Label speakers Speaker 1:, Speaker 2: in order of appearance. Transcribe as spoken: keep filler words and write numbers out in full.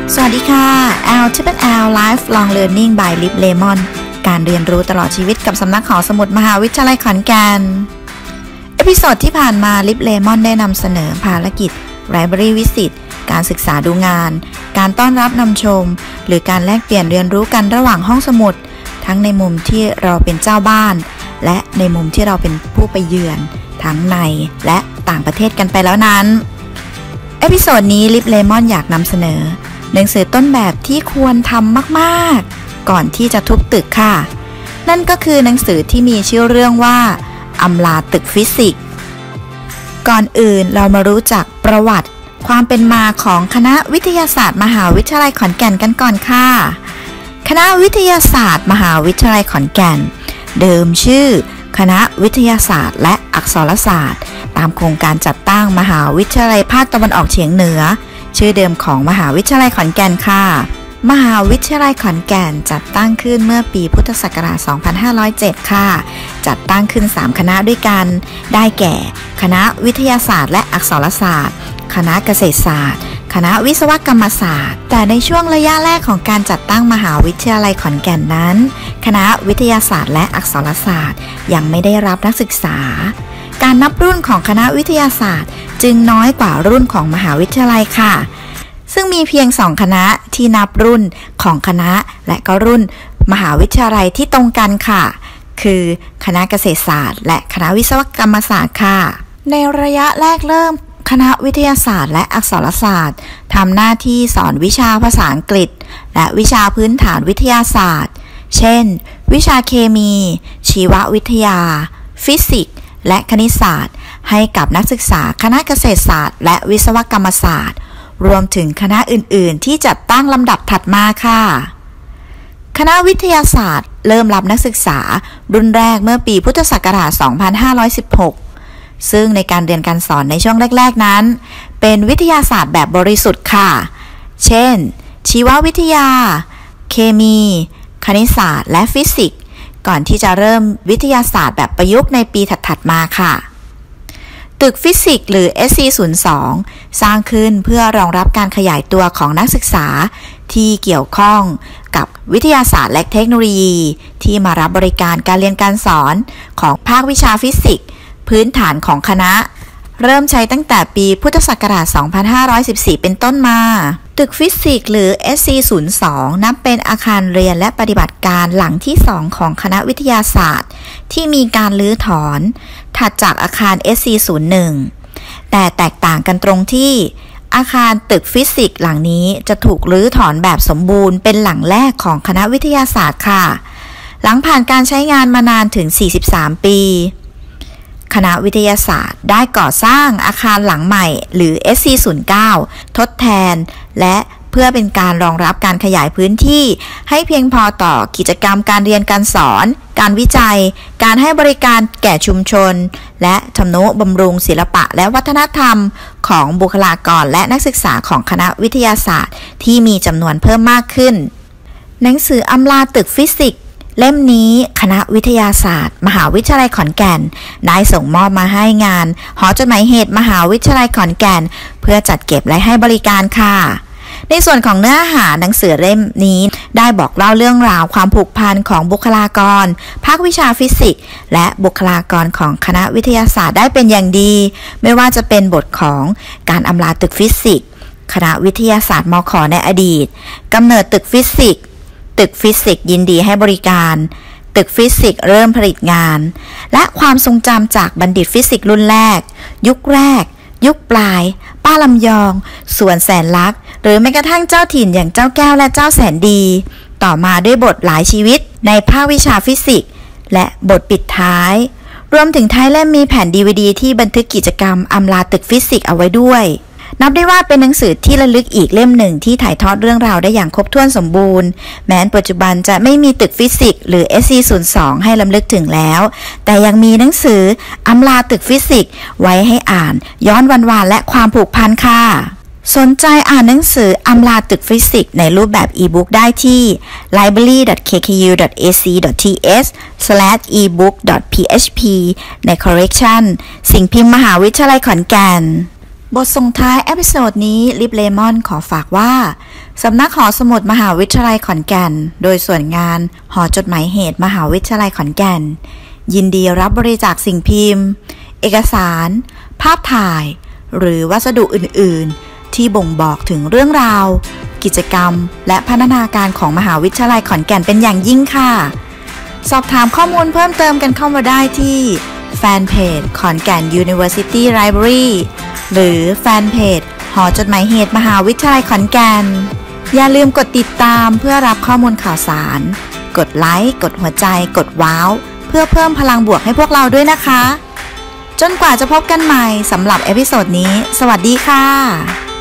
Speaker 1: สวัสดีค่ะ L Triple L Lifelong Learning by Lip Lemon การเรียนรู้ตลอดชีวิตกับสำนักหอสมุดมหาวิทยาลัยขอนแก่นเอพิโซดที่ผ่านมา Lip Lemon ได้นำเสนอภารกิจ Library Visit การศึกษาดูงานการต้อนรับนำชมหรือการแลกเปลี่ยนเรียนรู้กันระหว่างห้องสมุดทั้งในมุมที่เราเป็นเจ้าบ้านและในมุมที่เราเป็นผู้ไปเยือนทั้งในและต่างประเทศกันไปแล้วนั้นเอพิโซดนี้ Lip Lemon อยากนำเสนอหนังสือต้นแบบที่ควรทำมากๆก่อนที่จะทุบตึกค่ะนั่นก็คือหนังสือที่มีชื่อเรื่องว่าอำลาตึกฟิสิกส์ก่อนอื่นเรามารู้จักประวัติความเป็นมาของคณะวิทยาศาสตร์มหาวิทยาลัยขอนแก่นกันก่อนค่ะคณะวิทยาศาสตร์มหาวิทยาลัยขอนแก่นเดิมชื่อคณะวิทยาศาสตร์และอักษรศาสตร์ตามโครงการจัดตั้งมหาวิทยาลัยภาคตะวันออกเฉียงเหนือชื่อเดิมของมหาวิทยาลัยขอนแก่นค่ะมหาวิทยาลัยขอนแก่นจัดตั้งขึ้นเมื่อปีพุทธศักราช สองพันห้าร้อยเจ็ด ค่ะจัดตั้งขึ้น สาม คณะด้วยกันได้แก่คณะวิทยาศาสตร์และอักษรศาสตร์คณะเกษตรศาสตร์คณะวิศวกรรมศาสตร์แต่ในช่วงระยะแรกของการจัดตั้งมหาวิทยาลัยขอนแก่นนั้นคณะวิทยาศาสตร์และอักษรศาสตร์ยังไม่ได้รับนักศึกษาการนับรุ่นของคณะวิทยาศาสตร์จึงน้อยกว่ารุ่นของมหาวิทยาลัยค่ะซึ่งมีเพียงสองคณะที่นับรุ่นของคณะและก็รุ่นมหาวิทยาลัยที่ตรงกันค่ะคือคณะเกษตรศาสตร์และคณะวิศวกรรมศาสตร์ค่ะในระยะแรกเริ่มคณะวิทยาศาสตร์และอักษรศาสตร์ทำหน้าที่สอนวิชาภาษาอังกฤษและวิชาพื้นฐานวิทยาศาสตร์เช่นวิชาเคมีชีววิทยาฟิสิกส์และคณิตศาสตร์ให้กับนักศึกษาคณะเกษตรศาสตร์และวิศวกรรมศาสตร์รวมถึงคณะอื่นๆที่จัดตั้งลำดับถัดมาค่ะคณะวิทยาศาสตร์เริ่มรับนักศึกษารุ่นแรกเมื่อปีพุทธศักราช สองพันห้าร้อยสิบหก ซึ่งในการเรียนการสอนในช่วงแรกๆนั้นเป็นวิทยาศาสตร์แบบบริสุทธิ์ค่ะเช่นชีววิทยาเคมีคณิตศาสตร์และฟิสิกส์ก่อนที่จะเริ่มวิทยาศาสตร์แบบประยุกต์ในปีถัดๆมาค่ะตึกฟิสิกส์หรือ เอส ซี ศูนย์ สอง สร้างขึ้นเพื่อรองรับการขยายตัวของนักศึกษาที่เกี่ยวข้องกับวิทยาศาสตร์และเทคโนโลยีที่มารับบริการการเรียนการสอนของภาควิชาฟิสิกส์พื้นฐานของคณะเริ่มใช้ตั้งแต่ปีพุทธศักราช สองพันห้าร้อยสิบสี่ เป็นต้นมาตึกฟิสิกส์หรือ เอส ซี ศูนย์ สอง นับเป็นอาคารเรียนและปฏิบัติการหลังที่สองของคณะวิทยาศาสตร์ที่มีการรื้อถอนถัดจากอาคาร เอส ซี ศูนย์ หนึ่ง แต่แตกต่างกันตรงที่อาคารตึกฟิสิกส์หลังนี้จะถูกรื้อถอนแบบสมบูรณ์เป็นหลังแรกของคณะวิทยาศาสตร์ค่ะหลังผ่านการใช้งานมานานถึงสี่สิบสามปีคณะวิทยาศาสตร์ได้ก่อสร้างอาคารหลังใหม่หรือ เอส ซี ศูนย์ เก้า ทดแทนและเพื่อเป็นการรองรับการขยายพื้นที่ให้เพียงพอต่อกิจกรรมการเรียนการสอนการวิจัยการให้บริการแก่ชุมชนและทำนุบำรุงศิลปะและวัฒนธรรมของบุคลากรและนักศึกษาของคณะวิทยาศาสตร์ที่มีจำนวนเพิ่มมากขึ้นหนังสืออำลาตึกฟิสิกส์เล่มนี้คณะวิทยาศาสตร์มหาวิทยาลัยขอนแก่นได้ส่งมอบมาให้งานหอจดหมายเหตุมหาวิทยาลัยขอนแก่นเพื่อจัดเก็บและให้บริการค่ะในส่วนของเนื้อหาหนังสือเล่มนี้ได้บอกเล่าเรื่องราวความผูกพันของบุคลากรภาควิชาฟิสิกส์และบุคลากรของคณะวิทยาศาสตร์ได้เป็นอย่างดีไม่ว่าจะเป็นบทของการอำลาตึกฟิสิกส์คณะวิทยาศาสตร์มข.ในอดีตกำเนิดตึกฟิสิกส์ตึกฟิสิกส์ยินดีให้บริการตึกฟิสิกส์เริ่มผลิตงานและความทรงจำจากบัณฑิตฟิสิกส์รุ่นแรกยุคแรกยุคปลายป้าลำยองสวนแสนลักษณ์หรือแม้กระทั่งเจ้าถิ่นอย่างเจ้าแก้วและเจ้าแสนดีต่อมาด้วยบทหลายชีวิตในภาควิชาฟิสิกส์และบทปิดท้ายรวมถึงท้ายเล่มมีแผ่น ดี วี ดี ที่บันทึกกิจกรรมอำลาตึกฟิสิกส์เอาไว้ด้วยนับได้ว่าเป็นหนังสือที่ระลึกอีกเล่มหนึ่งที่ถ่ายทอดเรื่องราวได้อย่างครบถ้วนสมบูรณ์แม้ปัจจุบันจะไม่มีตึกฟิสิกส์หรือ เอส ซี ศูนย์ สอง ให้รำลึกถึงแล้วแต่ยังมีหนังสืออำลาตึกฟิสิกส์ไว้ให้อ่านย้อนวันวานและความผูกพันค่ะสนใจอ่านหนังสืออำลาตึกฟิสิกส์ในรูปแบบอีบุ๊กได้ที่ ไลบรารี ดอท เค เค ยู ดอท เอ ซี ดอท ที เอส สแลช อี บุ๊ก ดอท พี เอช พี ใน correction สิ่งพิมพ์มหาวิทยาลัยขอนแก่นบทส่งท้ายเอพิโซดนี้ลิปเลมอนขอฝากว่าสำนักหอสมุดมหาวิทยาลัยขอนแก่นโดยส่วนงานหอจดหมายเหตุมหาวิทยาลัยขอนแก่นยินดีรับบริจาคสิ่งพิมพ์เอกสารภาพถ่ายหรือวัสดุอื่นๆที่บ่งบอกถึงเรื่องราวกิจกรรมและพัฒนาการของมหาวิทยาลัยขอนแก่นเป็นอย่างยิ่งค่ะสอบถามข้อมูลเพิ่มเติมกันเข้ามาได้ที่แฟนเพจขอนแก่น University Library หรือแฟนเพจหอจดหมายเหตุมหาวิทยาลัยขอนแก่นอย่าลืมกดติดตามเพื่อรับข้อมูลข่าวสารกดไลค์กดหัวใจกดว้าวเพื่อเพิ่มพลังบวกให้พวกเราด้วยนะคะจนกว่าจะพบกันใหม่สำหรับเอพิโซดนี้สวัสดีค่ะ